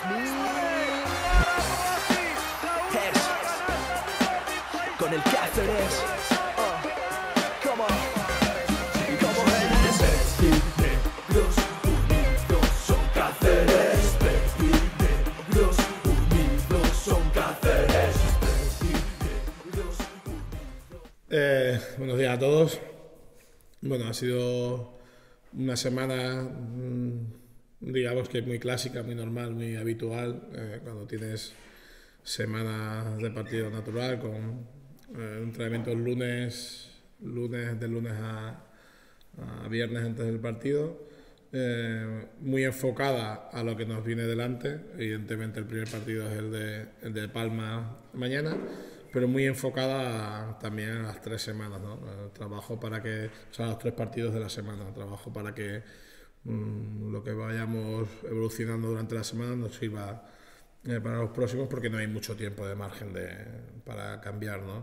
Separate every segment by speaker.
Speaker 1: Con el Cáceres. Negros unidos son Cáceres. Negros unidos son Cáceres.
Speaker 2: Buenos días a todos. Bueno, ha sido una semana, digamos que muy clásica, muy normal, muy habitual, cuando tienes semanas de partido natural con entrenamientos de lunes a viernes antes del partido, muy enfocada a lo que nos viene delante. Evidentemente el primer partido es el de Palma mañana, pero muy enfocada también a las 3 semanas, ¿no? Trabajo para que, o sea, los 3 partidos de la semana, trabajo para que lo que vayamos evolucionando durante la semana nos sirva para los próximos, porque no hay mucho tiempo de margen para cambiar, ¿no?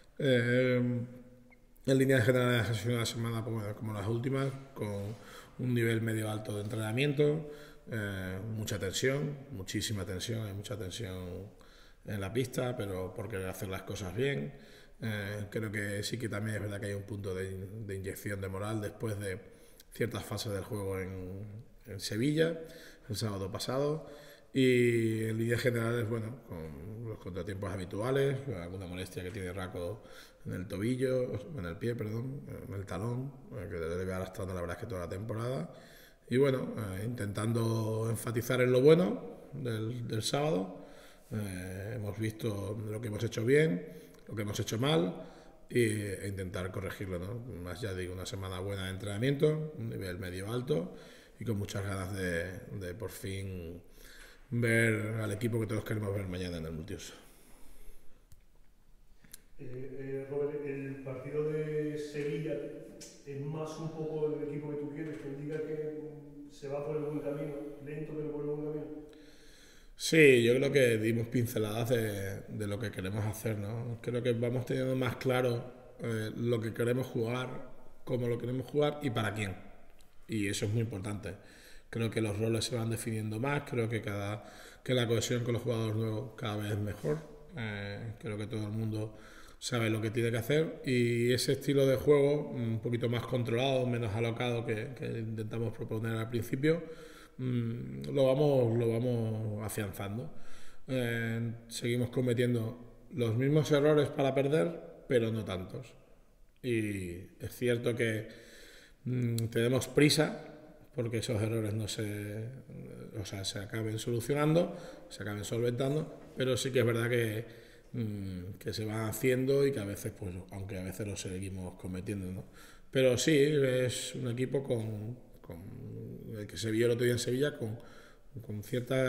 Speaker 2: En líneas generales ha sido una semana como las últimas, con un nivel medio alto de entrenamiento, mucha tensión, muchísima tensión, hay mucha tensión en la pista, pero por querer hacer las cosas bien. Creo que sí que también es verdad que hay un punto de inyección de moral después de ciertas fases del juego en Sevilla, el sábado pasado. Y en líneas generales, bueno, con los contratiempos habituales, alguna molestia que tiene Raco en el tobillo, en el pie, perdón, en el talón, que le debe arrastrando la verdad es que toda la temporada. Y bueno, intentando enfatizar en lo bueno del sábado. Hemos visto lo que hemos hecho bien, lo que hemos hecho mal, e intentar corregirlo, ¿no? Más, ya digo, una semana buena de entrenamiento, un nivel medio alto y con muchas ganas de por fin ver al equipo que todos queremos ver mañana en el multiuso.
Speaker 3: Robert, el partido de Sevilla es más un poco el equipo que tú quieres, que indica que se va por el buen camino, lento pero por el buen camino.
Speaker 2: Sí, yo creo que dimos pinceladas de lo que queremos hacer, ¿no? Creo que vamos teniendo más claro lo que queremos jugar, cómo lo queremos jugar y para quién. Y eso es muy importante. Creo que los roles se van definiendo más, creo que la cohesión con los jugadores nuevos cada vez es mejor. Creo que todo el mundo sabe lo que tiene que hacer, y ese estilo de juego un poquito más controlado, menos alocado que intentamos proponer al principio, lo vamos afianzando. Seguimos cometiendo los mismos errores para perder, pero no tantos. Y es cierto que tenemos prisa porque esos errores se acaben solucionando, se acaben solventando, pero sí que es verdad que se van haciendo y que a veces, pues, aunque a veces los seguimos cometiendo, ¿no? Pero sí, es un equipo con el que se vio el otro día en Sevilla, con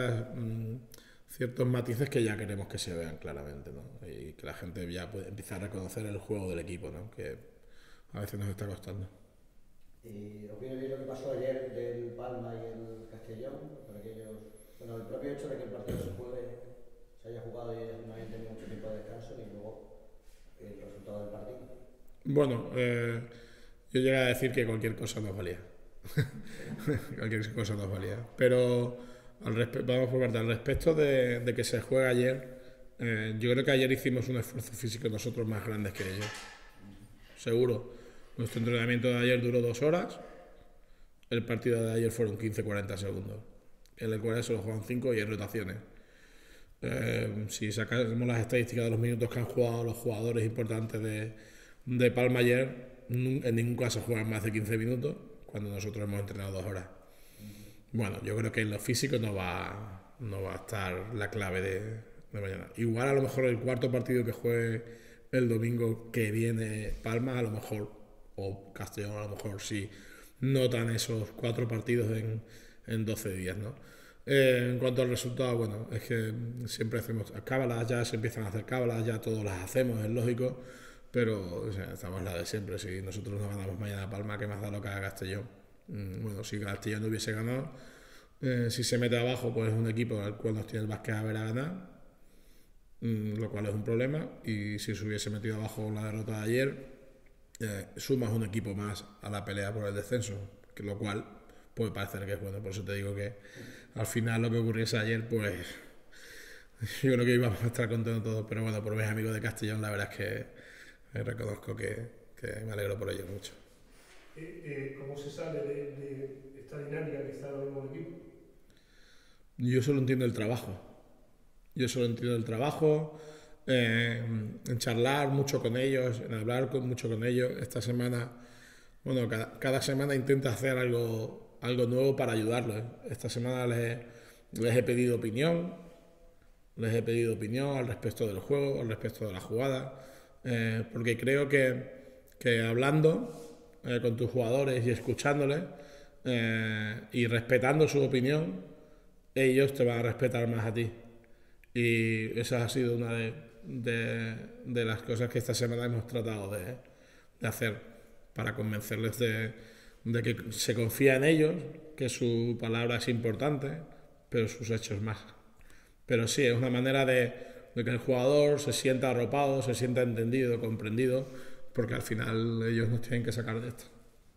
Speaker 2: ciertos matices que ya queremos que se vean claramente, ¿no? Y que la gente ya puede empezar a reconocer el juego del equipo, ¿no? Que a veces nos está costando.
Speaker 4: ¿Y opino bien lo que pasó ayer del Palma y el Castellón? Por aquellos, bueno, el propio hecho de que el partido se haya jugado y ellos no hayan tenido mucho tiempo de descanso, y luego el resultado del partido.
Speaker 2: Bueno, yo llegué a decir que cualquier cosa nos valía. Cualquier cosa nos valía. Pero vamos por parte. Al respecto de que se juega ayer, yo creo que ayer hicimos un esfuerzo físico nosotros más grandes que ellos. Seguro. Nuestro entrenamiento de ayer duró 2 horas. El partido de ayer fueron 15-40 segundos. En el cual solo juegan 5 y hay rotaciones. Si sacamos las estadísticas de los minutos que han jugado los jugadores importantes de Palma ayer, en ningún caso juegan más de 15 minutos, cuando nosotros hemos entrenado 2 horas. Bueno, yo creo que en lo físico no va a estar la clave de mañana. Igual a lo mejor el cuarto partido que juegue el domingo que viene Palma, a lo mejor, o Castellón, a lo mejor sí notan esos 4 partidos en 12 días, ¿no? En cuanto al resultado, bueno, es que siempre hacemos cábalas, ya se empiezan a hacer cábalas, ya todos las hacemos, es lógico, pero o sea, estamos la de siempre. Si nosotros no ganamos mañana a Palma, ¿qué más da lo que haga Castellón? Bueno, si Castellón no hubiese ganado, si se mete abajo, pues es un equipo al cual nos tiene el Vázquez a ver a ganar, lo cual es un problema. Y si se hubiese metido abajo con la derrota de ayer, sumas un equipo más a la pelea por el descenso, que lo cual puede parecer que es bueno. Por eso te digo que al final lo que ocurriese ayer, pues yo creo que íbamos a estar contentos todos, pero bueno, por mis amigos de Castellón, la verdad es que reconozco que me alegro por ellos mucho.
Speaker 3: ¿Cómo se sale de esta dinámica que está ahora mismo el equipo?
Speaker 2: Yo solo entiendo el trabajo. Yo solo entiendo el trabajo, en charlar mucho con ellos, en hablar mucho con ellos. Esta semana, bueno, cada semana intento hacer algo nuevo para ayudarlos. Esta semana les he pedido opinión. Les he pedido opinión al respecto del juego, al respecto de la jugada, porque creo que hablando con tus jugadores y escuchándoles y respetando su opinión, ellos te van a respetar más a ti. Y esa ha sido una de las cosas que esta semana hemos tratado de hacer para convencerles de que se confía en ellos, que su palabra es importante, pero sus hechos más. Pero sí, es una manera de que el jugador se sienta arropado, se sienta entendido, comprendido, porque al final ellos nos tienen que sacar de esto.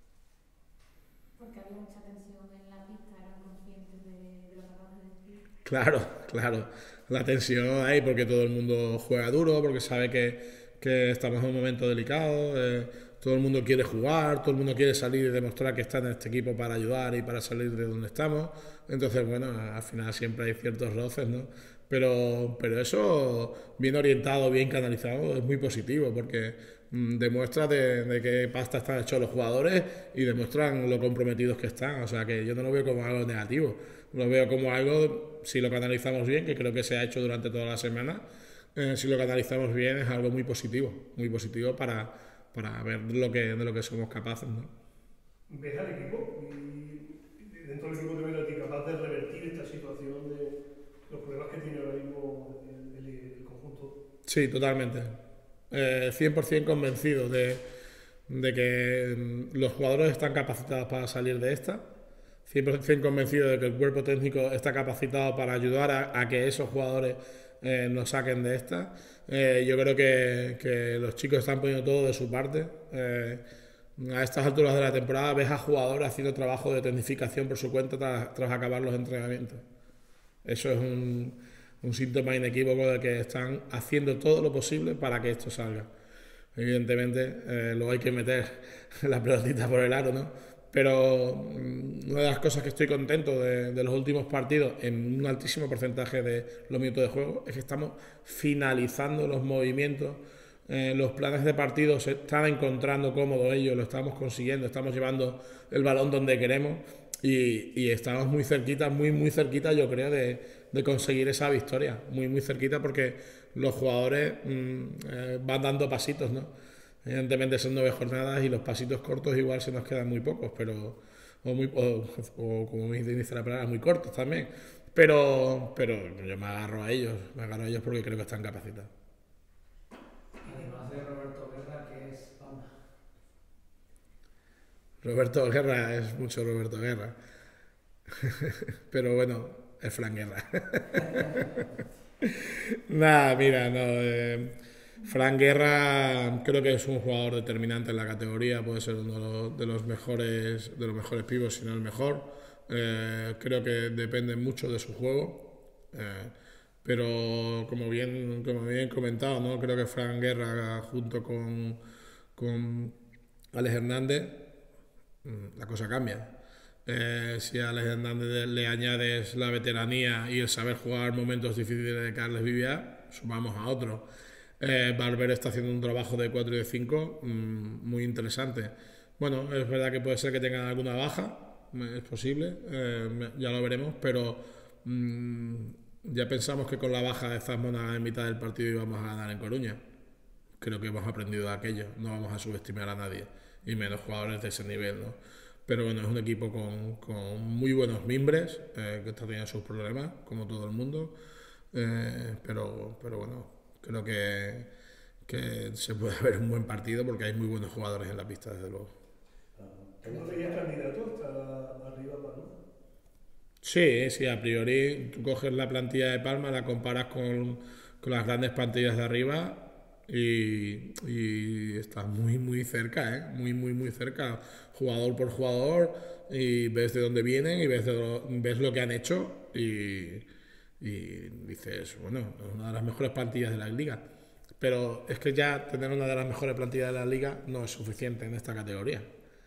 Speaker 5: Porque había mucha tensión en la pista, eran conscientes de lo que acabas de decir.
Speaker 2: Claro, la tensión hay porque todo el mundo juega duro, porque sabe que estamos en un momento delicado, todo el mundo quiere jugar, todo el mundo quiere salir y demostrar que está en este equipo para ayudar y para salir de donde estamos. Entonces, bueno, al final siempre hay ciertos roces, ¿no? Pero eso, bien orientado, bien canalizado, es muy positivo porque demuestra de qué pasta están hechos los jugadores y demuestran lo comprometidos que están. O sea que yo no lo veo como algo negativo, lo veo como algo, si lo canalizamos bien, que creo que se ha hecho durante toda la semana, si lo canalizamos bien es algo muy positivo para ver de lo que somos capaces, ¿no?
Speaker 3: ¿Ves al equipo y dentro del equipo te ves a ti capaz de revertir esta situación de los problemas que tiene ahora mismo el conjunto?
Speaker 2: Sí, totalmente. 100% convencido de que los jugadores están capacitados para salir de esta. 100% convencido de que el cuerpo técnico está capacitado para ayudar a que esos jugadores nos saquen de esta. Yo creo que los chicos están poniendo todo de su parte. A estas alturas de la temporada ves a jugadores haciendo trabajo de tecnificación por su cuenta tras acabar los entrenamientos. Eso es un síntoma inequívoco de que están haciendo todo lo posible para que esto salga. Evidentemente, luego hay que meter la pelotita por el aro, ¿no? Pero una de las cosas que estoy contento de los últimos partidos, en un altísimo porcentaje de los minutos de juego, es que estamos finalizando los movimientos. Los planes de partido se están encontrando cómodos ellos, lo estamos consiguiendo, estamos llevando el balón donde queremos y estamos muy cerquita, muy cerquita, yo creo, de conseguir esa victoria. Muy cerquita porque los jugadores van dando pasitos, ¿no? Evidentemente son 9 jornadas y los pasitos cortos igual se nos quedan muy pocos, pero o como me dice la palabra, muy cortos también. Pero yo me agarro a ellos porque creo que están capacitados.
Speaker 4: Además de Roberto Guerra, que es Palma.
Speaker 2: Roberto Guerra es mucho Roberto Guerra. Pero bueno, es Fran Guerra. Nada, mira, no. Fran Guerra creo que es un jugador determinante en la categoría, puede ser uno de los mejores pibos, si no el mejor. Creo que depende mucho de su juego, pero como bien comentado, ¿no? Creo que Fran Guerra junto con Alex Hernández, la cosa cambia. Si a Alex Hernández le añades la veteranía y el saber jugar momentos difíciles de Carles Vivià, sumamos a otro. Valverde está haciendo un trabajo de 4 y de 5 muy interesante. Bueno, es verdad que puede ser que tengan alguna baja, es posible, ya lo veremos, pero ya pensamos que con la baja de Zamona en mitad del partido íbamos a ganar en Coruña. Creo que hemos aprendido de aquello, no vamos a subestimar a nadie, y menos jugadores de ese nivel, ¿no? Pero bueno, es un equipo con muy buenos mimbres, que está teniendo sus problemas, como todo el mundo, pero bueno, creo que se puede ver un buen partido porque hay muy buenos jugadores en la pista, desde luego.
Speaker 3: ¿No tenías candidato hasta arriba, ¿no?
Speaker 2: Sí, a priori tú coges la plantilla de Palma, la comparas con las grandes plantillas de arriba y está muy, muy cerca, ¿eh? Muy, muy, muy cerca, jugador por jugador, y ves de dónde vienen y ves lo que han hecho y dices, bueno, es una de las mejores plantillas de la liga. Pero es que ya tener una de las mejores plantillas de la liga no es suficiente en esta categoría.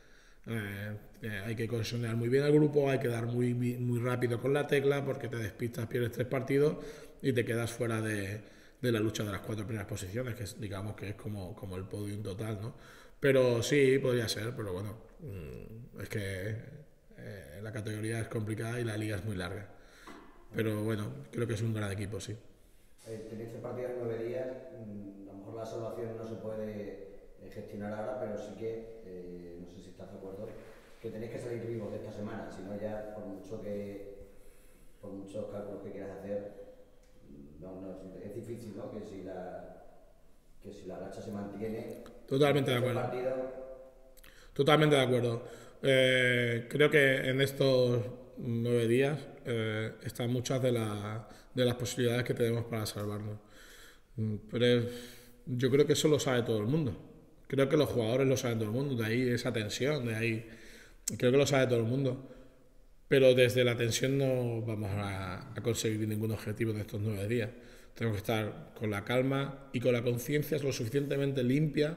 Speaker 2: Hay que cohesionar muy bien el grupo, hay que dar muy, muy rápido con la tecla, porque te despistas, pierdes 3 partidos y te quedas fuera de la lucha de las 4 primeras posiciones, que digamos que es como el podium total, ¿no? Pero sí, podría ser, pero bueno, es que la categoría es complicada y la liga es muy larga. Pero bueno, creo que es un gran equipo, sí.
Speaker 4: Tenéis 3 partidos en 9 días, a lo mejor la salvación no se puede gestionar ahora, pero sí que, no sé si estás de acuerdo, que tenéis que salir vivos de esta semana, si no ya, por muchos cálculos que quieras hacer, es difícil, ¿no? Que si la racha se mantiene...
Speaker 2: Totalmente de acuerdo. Totalmente de acuerdo. Creo que en estos 9 días están muchas de las posibilidades que tenemos para salvarnos. Pero yo creo que eso lo sabe todo el mundo. Creo que los jugadores lo saben todo el mundo, de ahí esa tensión, de ahí... Creo que lo sabe todo el mundo. Pero desde la tensión no vamos a conseguir ningún objetivo en estos 9 días. Tenemos que estar con la calma y con la conciencia lo suficientemente limpia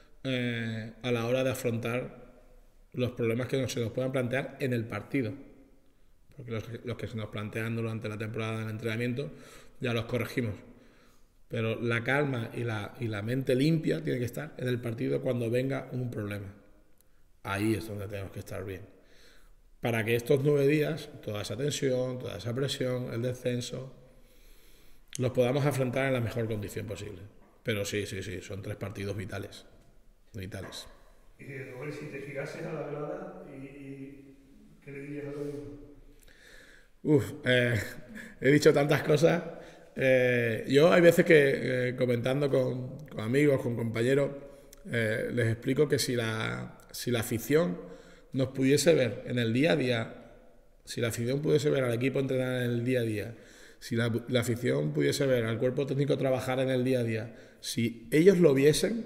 Speaker 2: a la hora de afrontar los problemas que se nos puedan plantear en el partido. Porque los que se nos plantean durante la temporada del entrenamiento ya los corregimos. Pero la calma y la mente limpia tiene que estar en el partido cuando venga un problema. Ahí es donde tenemos que estar bien. Para que estos 9 días, toda esa tensión, toda esa presión, el descenso, los podamos afrontar en la mejor condición posible. Pero sí, son 3 partidos vitales. Vitales.
Speaker 3: Robert, si te girases a la grada, ¿qué le dirías a todo el mundo?
Speaker 2: He dicho tantas cosas. Yo hay veces que comentando con amigos, con compañeros, les explico que si la afición nos pudiese ver en el día a día, si la afición pudiese ver al equipo entrenar en el día a día, si la afición pudiese ver al cuerpo técnico trabajar en el día a día, si ellos lo viesen,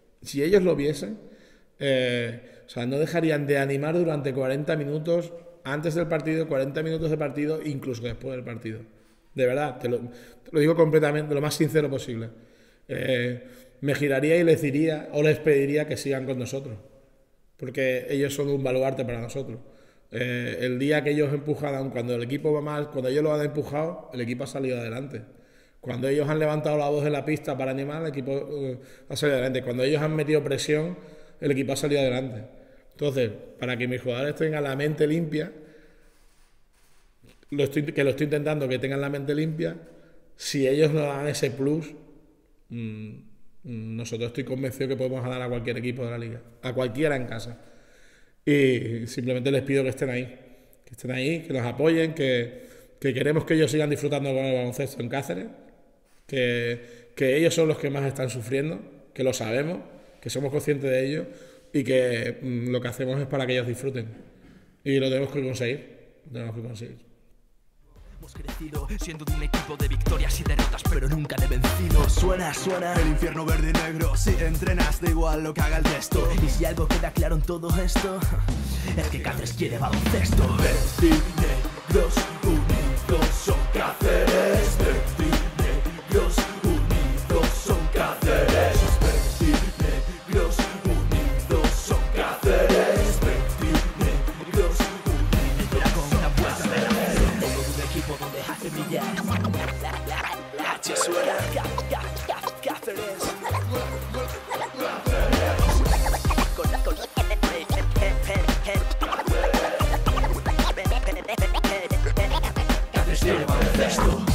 Speaker 2: o sea, no dejarían de animar durante 40 minutos antes del partido, 40 minutos de partido, incluso después del partido. De verdad, te lo digo completamente, lo más sincero posible. Me giraría y les diría o les pediría que sigan con nosotros, porque ellos son un baluarte para nosotros. El día que ellos empujan, cuando el equipo va mal, cuando ellos lo han empujado, el equipo ha salido adelante. Cuando ellos han levantado la voz en la pista para animar, el equipo ha salido adelante. Cuando ellos han metido presión, el equipo ha salido adelante. Entonces, para que mis jugadores tengan la mente limpia, lo estoy intentando que tengan la mente limpia, si ellos nos dan ese plus, nosotros estoy convencido que podemos ganar a cualquier equipo de la liga, a cualquiera en casa. Y simplemente les pido que estén ahí, que nos apoyen, que queremos que ellos sigan disfrutando con el baloncesto en Cáceres, que ellos son los que más están sufriendo, que lo sabemos, que somos conscientes de ello y que lo que hacemos es para que ellos disfruten. Y lo tenemos que conseguir.
Speaker 1: Hemos crecido siendo de un equipo de victorias y derrotas, pero nunca de vencidos. Suena el infierno verde y negro. Si entrenas, da igual lo que haga el resto. Y si algo queda claro en todo esto, es que Cáceres quiere baloncesto. Verdinegros unidos son Cáceres. Verdinegros unidos son Cáceres. Verdinegros unidos son Cáceres. Verdinegros unidos con una vuelta de la fe. Todo un equipo donde hace brillar. La H suena Cáceres. Cáceres tiene baloncesto.